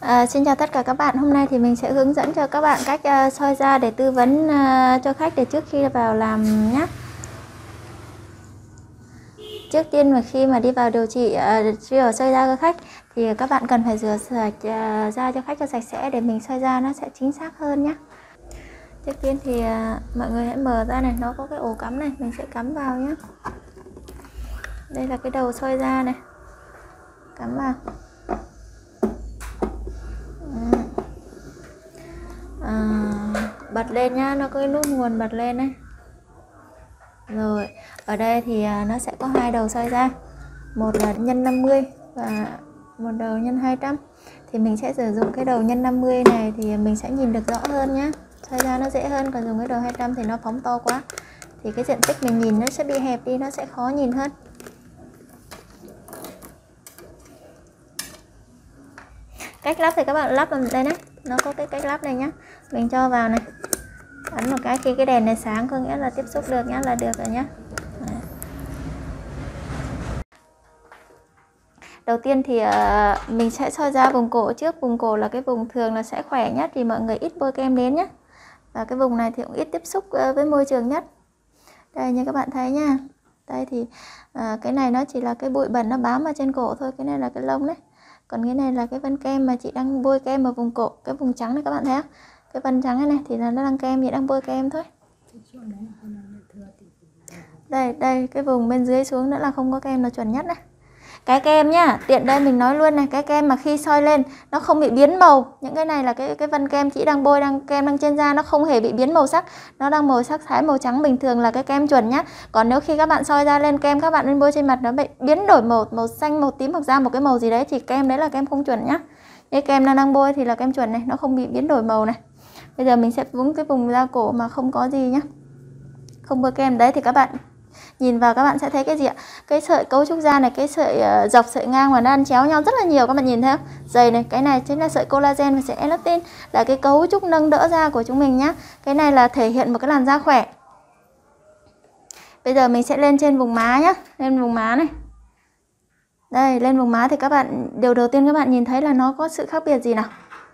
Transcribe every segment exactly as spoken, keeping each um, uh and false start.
À, xin chào tất cả các bạn. Hôm nay thì mình sẽ hướng dẫn cho các bạn cách uh, soi da để tư vấn uh, cho khách để trước khi vào làm nhé. Trước tiên mà khi mà đi vào điều trị uh, rửa soi da cho khách thì các bạn cần phải rửa sạch uh, da cho khách cho sạch sẽ để mình soi da nó sẽ chính xác hơn nhé. Trước tiên thì uh, mọi người hãy mở ra này, nó có cái ổ cắm này, mình sẽ cắm vào nhé. Đây là cái đầu soi da này, cắm vào. À, bật lên nhá, nó có cái nút nguồn bật lên này. Rồi ở đây thì nó sẽ có hai đầu soi da, một là nhân năm mươi và một đầu nhân hai trăm. Thì mình sẽ sử dụng cái đầu nhân năm mươi này thì mình sẽ nhìn được rõ hơn nhá, soi da nó dễ hơn. Còn dùng cái đầu hai trăm thì nó phóng to quá thì cái diện tích mình nhìn nó sẽ bị hẹp đi, nó sẽ khó nhìn hơn. Cách lắp thì các bạn lắp vào đây đấy, nó có cái cách lắp này nhá. Mình cho vào này, ấn một cái, khi cái đèn này sáng có nghĩa là tiếp xúc được nhá, là được rồi nhá. Đấy. Đầu tiên thì uh, mình sẽ soi da vùng cổ trước. Vùng cổ là cái vùng thường là sẽ khỏe nhất thì mọi người ít bôi kem đến nhé. Và cái vùng này thì cũng ít tiếp xúc uh, với môi trường nhất. Đây như các bạn thấy nha. Đây thì uh, cái này nó chỉ là cái bụi bẩn nó bám vào trên cổ thôi. Cái này là cái lông đấy. Còn cái này là cái vân kem mà chị đang bôi kem ở vùng cổ. Cái vùng trắng này các bạn thấy không? Cái vân trắng này, này thì là nó đang kem, chị đang bôi kem thôi. Đây, đây, cái vùng bên dưới xuống nữa là không có kem là chuẩn nhất này. Cái kem nhá, tiện đây mình nói luôn này, cái kem mà khi soi lên nó không bị biến màu. Những cái này là cái cái vân kem chị đang bôi, đang kem đang trên da, nó không hề bị biến màu sắc. Nó đang màu sắc thái màu trắng bình thường là cái kem chuẩn nhá. Còn nếu khi các bạn soi da lên kem các bạn lên bôi trên mặt nó bị biến đổi màu, màu xanh, màu tím hoặc da một cái màu gì đấy thì kem đấy là kem không chuẩn nhá. Cái kem đang đang bôi thì là kem chuẩn này, nó không bị biến đổi màu này. Bây giờ mình sẽ vúng cái vùng da cổ mà không có gì nhá, không bôi kem đấy thì các bạn nhìn vào các bạn sẽ thấy cái gì ạ? Cái sợi cấu trúc da này, cái sợi uh, dọc sợi ngang và nó ăn chéo nhau rất là nhiều, các bạn nhìn thấy không? Dày này, cái này chính là sợi collagen và sợi elastin, là cái cấu trúc nâng đỡ da của chúng mình nhá. Cái này là thể hiện một cái làn da khỏe. Bây giờ mình sẽ lên trên vùng má nhá, lên vùng má này. Đây, lên vùng má thì các bạn, điều đầu tiên các bạn nhìn thấy là nó có sự khác biệt gì nào?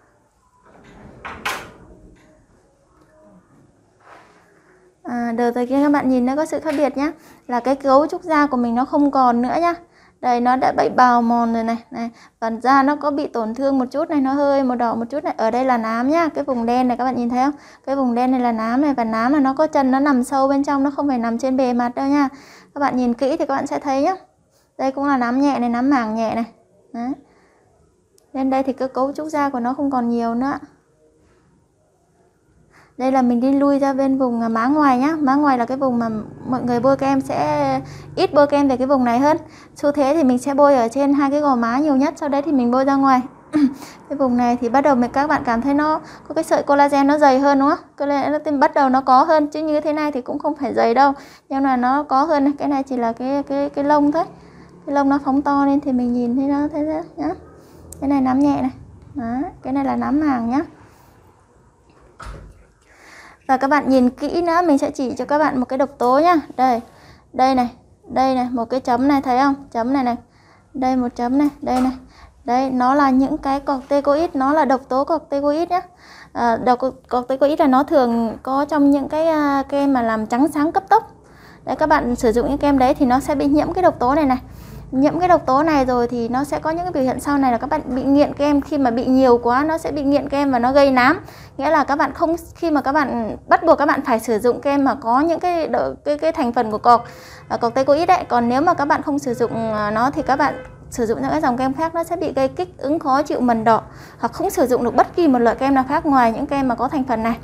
À, đầu tiên các bạn nhìn nó có sự khác biệt nhá, là cái cấu trúc da của mình nó không còn nữa nhá. Đây nó đã bị bào mòn rồi này, này, phần da nó có bị tổn thương một chút này, nó hơi màu đỏ một chút này. Ở đây là nám nhá, cái vùng đen này các bạn nhìn thấy không? Cái vùng đen này là nám này, và nám là nó có chân nó nằm sâu bên trong, nó không phải nằm trên bề mặt đâu nha. Các bạn nhìn kỹ thì các bạn sẽ thấy nhá. Đây cũng là nám nhẹ này, nám mảng nhẹ này. Đấy. Lên đây thì cái cấu trúc da của nó không còn nhiều nữa. Đây là mình đi lui ra bên vùng má ngoài nhá. Má ngoài là cái vùng mà mọi người bôi kem sẽ ít bôi kem về cái vùng này hơn. Xu thế thì mình sẽ bôi ở trên hai cái gò má nhiều nhất, sau đấy thì mình bôi ra ngoài. Cái vùng này thì bắt đầu mình các bạn cảm thấy nó có cái sợi collagen nó dày hơn đúng không? Collagen bắt đầu nó có hơn, chứ như thế này thì cũng không phải dày đâu, nhưng mà nó có hơn này. Cái này chỉ là cái cái cái lông thôi. Cái lông nó phóng to lên thì mình nhìn thấy nó thế đấy nhá. Cái này nám nhẹ này. Đó, cái này là nám màng nhá. Và các bạn nhìn kỹ nữa, mình sẽ chỉ cho các bạn một cái độc tố nhá. Đây, đây này, đây này, một cái chấm này thấy không? Chấm này này. Đây một chấm này, đây này. Đây, nó là những cái corticoid, nó là độc tố corticoid nhá. À, độc corticoid là nó thường có trong những cái uh, kem mà làm trắng sáng cấp tốc. Đấy, các bạn sử dụng những kem đấy thì nó sẽ bị nhiễm cái độc tố này này. Nhiễm cái độc tố này rồi thì nó sẽ có những cái biểu hiện sau này là các bạn bị nghiện kem. Khi mà bị nhiều quá nó sẽ bị nghiện kem và nó gây nám. Nghĩa là các bạn không, khi mà các bạn bắt buộc các bạn phải sử dụng kem mà có những cái cái, cái thành phần của cọc corticoid đấy. Còn nếu mà các bạn không sử dụng nó thì các bạn sử dụng những cái dòng kem khác nó sẽ bị gây kích ứng, khó chịu, mẩn đỏ, hoặc không sử dụng được bất kỳ một loại kem nào khác ngoài những kem mà có thành phần này.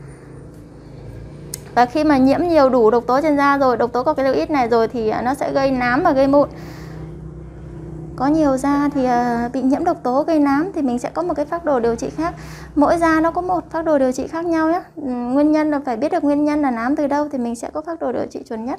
Và khi mà nhiễm nhiều đủ độc tố trên da rồi, độc tố corticoid này rồi thì nó sẽ gây nám và gây mụn. Có nhiều da thì bị nhiễm độc tố gây nám thì mình sẽ có một cái phác đồ điều trị khác. Mỗi da nó có một phác đồ điều trị khác nhau nhé. Nguyên nhân là phải biết được nguyên nhân là nám từ đâu thì mình sẽ có phác đồ điều trị chuẩn nhất.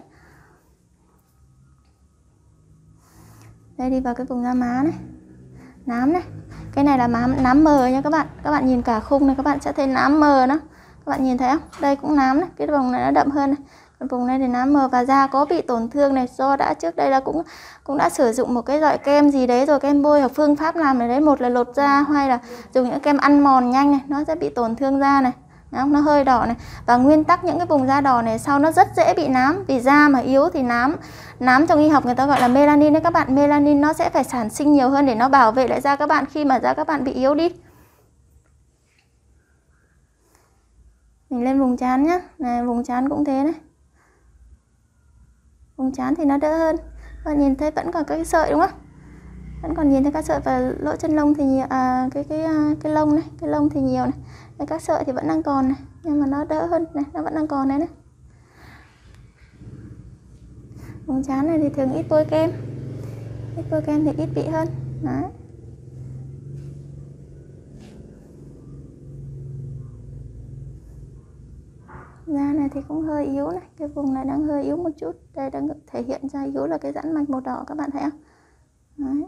Đây, đi vào cái vùng da má này, nám này. Cái này là nám, nám mờ nha các bạn. Các bạn nhìn cả khung này các bạn sẽ thấy nám mờ đó. Các bạn nhìn thấy không? Đây cũng nám này, cái vùng này nó đậm hơn này. Vùng này thì nám mờ và da có bị tổn thương này, do đã trước đây là cũng cũng đã sử dụng một cái loại kem gì đấy rồi, kem bôi hoặc phương pháp làm này đấy, một là lột da, hai là dùng những kem ăn mòn nhanh này, nó sẽ bị tổn thương da này. Đó, nó hơi đỏ này. Và nguyên tắc những cái vùng da đỏ này sau nó rất dễ bị nám, vì da mà yếu thì nám nám trong y học người ta gọi là melanin đấy các bạn. Melanin nó sẽ phải sản sinh nhiều hơn để nó bảo vệ lại da các bạn khi mà da các bạn bị yếu đi. Mình lên vùng trán nhá. Này, vùng trán cũng thế này. Vùng trán thì nó đỡ hơn. Và nhìn thấy vẫn còn cái sợi đúng không? Vẫn còn nhìn thấy các sợi, và lỗ chân lông thì nhiều, à, cái cái cái lông này, cái lông thì nhiều này. Cái các sợi thì vẫn đang còn này, nhưng mà nó đỡ hơn này, nó vẫn đang còn này này. Vùng trán này thì thường ít bôi kem. Ít bôi kem thì ít bị hơn. Đấy. Da này thì cũng hơi yếu này, cái vùng này đang hơi yếu một chút. Đây đang thể hiện ra yếu là cái giãn mạch màu đỏ, các bạn thấy không? Đấy.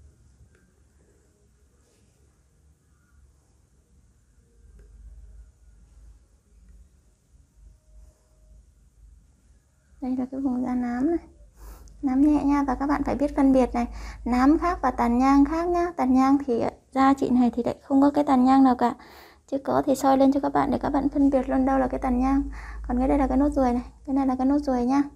Đây là cái vùng da nám này. Nám nhẹ nha, và các bạn phải biết phân biệt này, nám khác và tàn nhang khác nhá. Tàn nhang thì da chị này thì lại không có cái tàn nhang nào cả. Chứ có thì soi lên cho các bạn để các bạn phân biệt luôn đâu là cái tàn nhang. Còn cái đây là cái nốt ruồi này, cái này là cái nốt ruồi nha.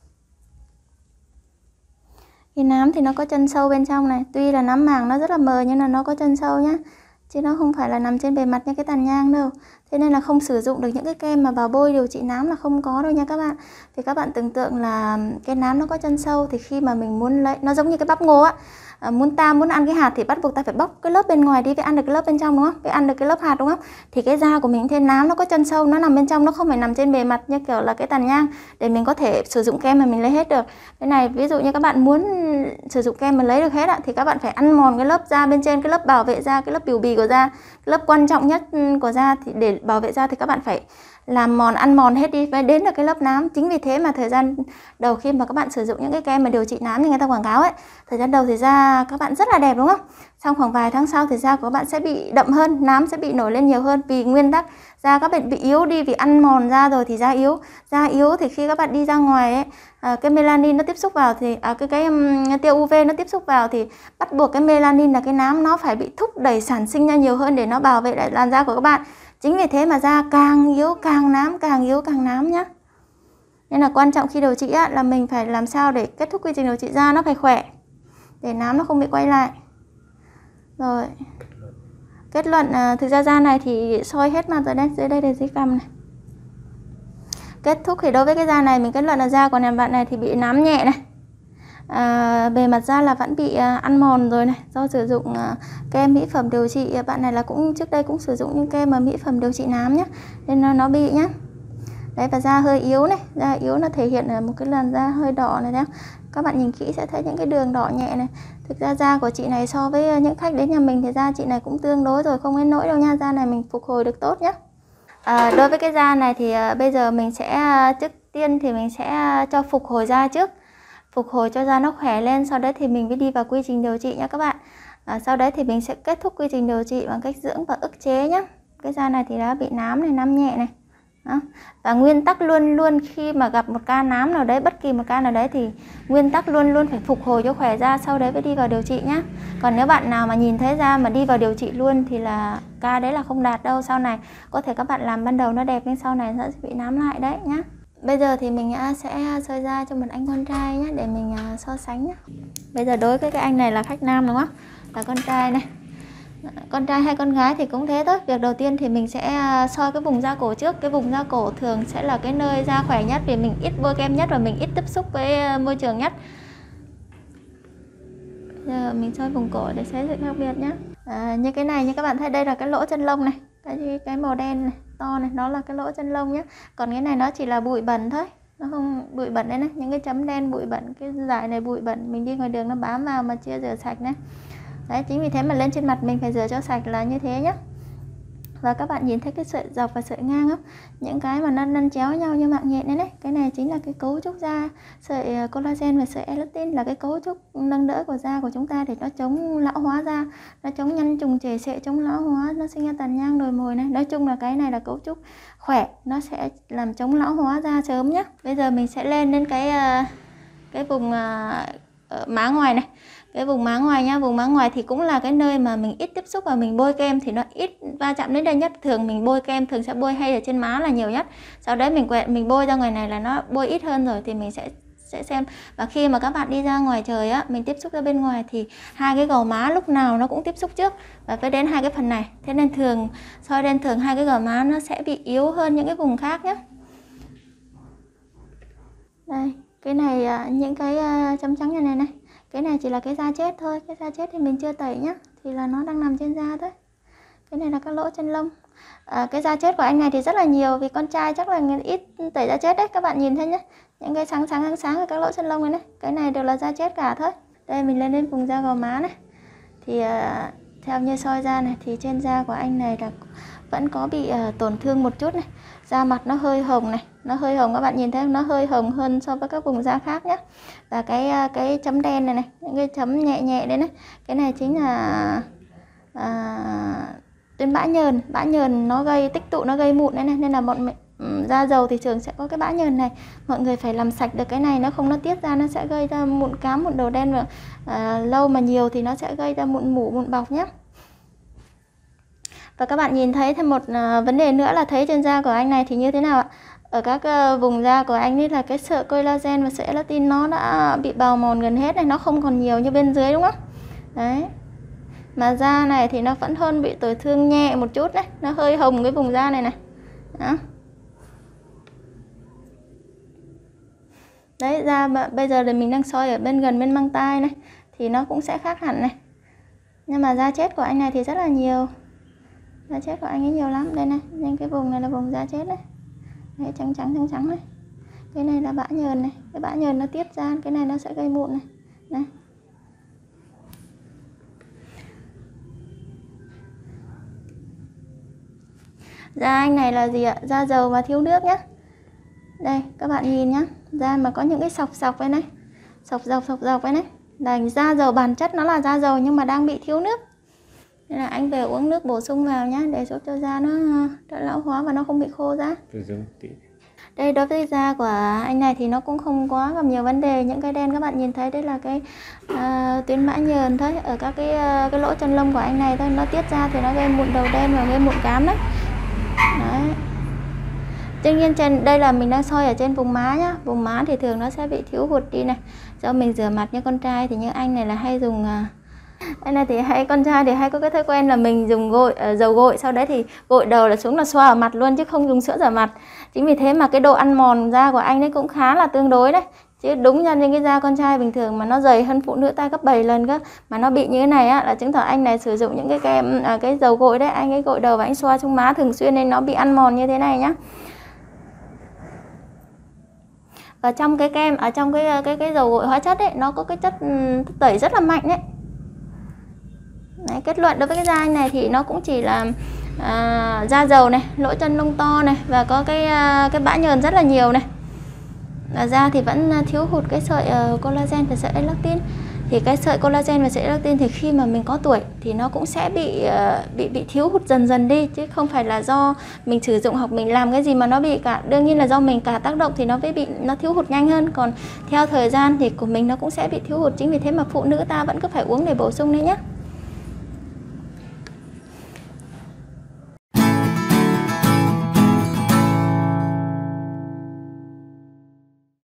Thì nám thì nó có chân sâu bên trong này, tuy là nám màng nó rất là mờ nhưng là nó có chân sâu nhá. Chứ nó không phải là nằm trên bề mặt như cái tàn nhang đâu. Thế nên là không sử dụng được những cái kem mà vào bôi điều trị nám là không có đâu nha các bạn. Thì các bạn tưởng tượng là cái nám nó có chân sâu thì khi mà mình muốn lấy, nó giống như cái bắp ngô á. À, muốn ta muốn ăn cái hạt thì bắt buộc ta phải bóc cái lớp bên ngoài đi, phải ăn được cái lớp bên trong đúng không? Phải ăn được cái lớp hạt đúng không? Thì cái da của mình thêm nám nó có chân sâu, nó nằm bên trong, nó không phải nằm trên bề mặt như kiểu là cái tàn nhang để mình có thể sử dụng kem mà mình lấy hết được. Cái này ví dụ như các bạn muốn sử dụng kem mà lấy được hết ạ, thì các bạn phải ăn mòn cái lớp da bên trên, cái lớp bảo vệ da, cái lớp biểu bì của da, cái lớp quan trọng nhất của da, thì để bảo vệ da thì các bạn phải làm mòn, ăn mòn hết đi mới đến được cái lớp nám. Chính vì thế mà thời gian đầu khi mà các bạn sử dụng những cái kem mà điều trị nám như người ta quảng cáo ấy, thời gian đầu thì da các bạn rất là đẹp đúng không? Xong khoảng vài tháng sau thì da của các bạn sẽ bị đậm hơn, nám sẽ bị nổi lên nhiều hơn, vì nguyên tắc da các bạn bị yếu đi, vì ăn mòn da rồi thì da yếu. Da yếu thì khi các bạn đi ra ngoài ấy, à, cái melanin nó tiếp xúc vào thì à, cái cái um, tia u vê nó tiếp xúc vào thì bắt buộc cái melanin là cái nám nó phải bị thúc đẩy sản sinh ra nhiều hơn để nó bảo vệ lại làn da của các bạn. Chính vì thế mà da càng yếu càng nám, càng yếu càng nám nhá. Nên là quan trọng khi điều trị á, là mình phải làm sao để kết thúc quy trình điều trị da nó phải khỏe, để nám nó không bị quay lại. Rồi kết luận, à, thực ra da này thì soi hết mặt rồi đấy, dưới đây là dưới cằm này. Kết thúc thì đối với cái da này mình kết luận là da của nhà bạn này thì bị nám nhẹ này. À, bề mặt da là vẫn bị à, ăn mòn rồi này, do sử dụng à, kem mỹ phẩm điều trị. Bạn này là cũng trước đây cũng sử dụng những kem mà mỹ phẩm điều trị nám nhé, nên nó, nó bị nhá. Đấy, và da hơi yếu này, da yếu nó thể hiện ở một cái làn da hơi đỏ này đấy. Các bạn nhìn kỹ sẽ thấy những cái đường đỏ nhẹ này. Thực ra da của chị này so với những khách đến nhà mình thì da chị này cũng tương đối rồi, không đến nỗi đâu nha. Da này mình phục hồi được tốt nhé. À, đối với cái da này thì à, bây giờ mình sẽ à, trước tiên thì mình sẽ à, cho phục hồi da trước. Phục hồi cho da nó khỏe lên, sau đấy thì mình mới đi vào quy trình điều trị nhé các bạn. À, sau đấy thì mình sẽ kết thúc quy trình điều trị bằng cách dưỡng và ức chế nhé. Cái da này thì đã bị nám này, nám nhẹ này. Đó. Và nguyên tắc luôn luôn khi mà gặp một ca nám nào đấy, bất kỳ một ca nào đấy thì nguyên tắc luôn luôn phải phục hồi cho khỏe da, sau đấy mới đi vào điều trị nhé. Còn nếu bạn nào mà nhìn thấy da mà đi vào điều trị luôn thì là ca đấy là không đạt đâu. Sau này có thể các bạn làm ban đầu nó đẹp nhưng sau này nó sẽ bị nám lại đấy nhé. Bây giờ thì mình sẽ soi da cho một anh con trai nhé, để mình so sánh nhé. Bây giờ đối với cái anh này là khách nam đúng không? Là con trai này. Con trai hay con gái thì cũng thế thôi. Việc đầu tiên thì mình sẽ soi cái vùng da cổ trước. Cái vùng da cổ thường sẽ là cái nơi da khỏe nhất, vì mình ít bôi kem nhất và mình ít tiếp xúc với môi trường nhất. Giờ mình soi vùng cổ để thấy sự khác biệt nhé. À, như cái này, như các bạn thấy đây là cái lỗ chân lông này, cái cái màu đen này to này, nó là cái lỗ chân lông nhé. Còn cái này nó chỉ là bụi bẩn thôi, nó không bụi bẩn đây này, những cái chấm đen bụi bẩn, cái dải này bụi bẩn, mình đi ngoài đường nó bám vào mà chưa rửa sạch này. Đấy, chính vì thế mà lên trên mặt mình phải rửa cho sạch là như thế nhé. Và các bạn nhìn thấy cái sợi dọc và sợi ngang không? Những cái mà nó lăn chéo nhau như mạng nhện đấy đấy. Cái này chính là cái cấu trúc da. Sợi collagen và sợi elastin là cái cấu trúc nâng đỡ của da của chúng ta để nó chống lão hóa da, nó chống nhăn trùng chảy xệ, chống lão hóa, nó sinh ra tàn nhang đồi mồi này. Nói chung là cái này là cấu trúc khỏe, nó sẽ làm chống lão hóa da sớm nhé. Bây giờ mình sẽ lên đến cái cái vùng uh, má ngoài này. Cái vùng má ngoài nha, vùng má ngoài thì cũng là cái nơi mà mình ít tiếp xúc và mình bôi kem thì nó ít va chạm đến đây nhất. Thường mình bôi kem thường sẽ bôi hay ở trên má là nhiều nhất. Sau đấy mình quẹt mình bôi ra ngoài này là nó bôi ít hơn rồi thì mình sẽ sẽ xem. Và khi mà các bạn đi ra ngoài trời á, mình tiếp xúc ra bên ngoài thì hai cái gò má lúc nào nó cũng tiếp xúc trước và phải đến hai cái phần này. Thế nên thường soi đen thường hai cái gò má nó sẽ bị yếu hơn những cái vùng khác nhé. Đây, cái này những cái chấm trắng này này này. Cái này chỉ là cái da chết thôi, cái da chết thì mình chưa tẩy nhá, thì là nó đang nằm trên da thôi. Cái này là các lỗ chân lông. À, cái da chết của anh này thì rất là nhiều, vì con trai chắc là ít tẩy da chết đấy, các bạn nhìn thấy nhé. Những cái sáng sáng sáng sáng ở các lỗ chân lông này này, cái này đều là da chết cả thôi. Đây mình lên đến vùng da gò má này. Thì à, theo như soi da này thì trên da của anh này là vẫn có bị uh, tổn thương một chút này. Da mặt nó hơi hồng này, nó hơi hồng, các bạn nhìn thấy không? Nó hơi hồng hơn so với các vùng da khác nhé. Và cái uh, cái chấm đen này này, những cái chấm nhẹ nhẹ đấy này, cái này chính là uh, tuyến bã nhờn. Bã nhờn nó gây tích tụ, nó gây mụn đấy này, nên là bọn um, da dầu thì thường sẽ có cái bã nhờn này. Mọi người phải làm sạch được cái này, nó không nó tiết ra nó sẽ gây ra mụn cám, mụn đầu đen, và uh, lâu mà nhiều thì nó sẽ gây ra mụn mủ, mụn bọc nhé. Và các bạn nhìn thấy thêm một uh, vấn đề nữa là thấy trên da của anh này thì như thế nào ạ? Ở các uh, vùng da của anh ấy là cái sợi collagen và sợi elastin nó đã bị bào mòn gần hết này, nó không còn nhiều như bên dưới đúng không? Đấy. Mà da này thì nó vẫn hơn bị tổn thương nhẹ một chút đấy, nó hơi hồng cái vùng da này này. Đó. Đấy, da bây giờ thì mình đang soi ở bên gần bên mang tai này thì nó cũng sẽ khác hẳn này. Nhưng mà da chết của anh này thì rất là nhiều. Da chết của anh ấy nhiều lắm. Đây này, nên cái vùng này là vùng da chết này. Đấy, trắng trắng trắng trắng này. Cái này là bã nhờn này, cái bã nhờn nó tiết ra, cái này nó sẽ gây mụn này. Này. Da anh này là gì ạ? Da dầu và thiếu nước nhá. Đây, các bạn nhìn nhá. Da mà có những cái sọc sọc đây này. Sọc dọc sọc dọc đây này. Là da dầu, bản chất nó là da dầu nhưng mà đang bị thiếu nước. Nên là anh về uống nước bổ sung vào nhá, để giúp cho da nó đỡ lão hóa và nó không bị khô da. Đây, đối với da của anh này thì nó cũng không quá gặp nhiều vấn đề. Những cái đen các bạn nhìn thấy đấy là cái uh, tuyến bã nhờn thôi. Ở các cái uh, cái lỗ chân lông của anh này thôi, nó tiết ra thì nó gây mụn đầu đen và gây mụn cám đấy. Đấy. Tuy nhiên trên đây là mình đang soi ở trên vùng má nhá. Vùng má thì thường nó sẽ bị thiếu hụt đi này. Do mình rửa mặt như con trai thì như anh này là hay dùng uh, anh này thì hay con trai thì hay có cái thói quen là mình dùng gội uh, dầu gội, sau đấy thì gội đầu là xuống là xoa ở mặt luôn chứ không dùng sữa rửa mặt. Chính vì thế mà cái độ ăn mòn da của anh ấy cũng khá là tương đối đấy. Chứ đúng ra những cái da con trai bình thường mà nó dày hơn phụ nữ ta gấp bảy lần cơ, mà nó bị như thế này á là chứng tỏ anh này sử dụng những cái kem à, cái dầu gội đấy, anh ấy gội đầu và anh xoa trong má thường xuyên nên nó bị ăn mòn như thế này nhá. Và trong cái kem ở trong cái cái cái dầu gội hóa chất ấy nó có cái chất tẩy rất là mạnh đấy. Đấy, kết luận đối với cái da anh này thì nó cũng chỉ là à, da dầu này, lỗ chân lông to này và có cái à, cái bã nhờn rất là nhiều này. Và da thì vẫn thiếu hụt cái sợi uh, collagen và sợi elastin. Thì cái sợi collagen và sợi elastin thì khi mà mình có tuổi thì nó cũng sẽ bị uh, bị bị thiếu hụt dần dần đi, chứ không phải là do mình sử dụng hoặc mình làm cái gì mà nó bị cả. Đương nhiên là do mình cả tác động thì nó mới bị nó thiếu hụt nhanh hơn, còn theo thời gian thì của mình nó cũng sẽ bị thiếu hụt. Chính vì thế mà phụ nữ ta vẫn cứ phải uống để bổ sung đấy nhé.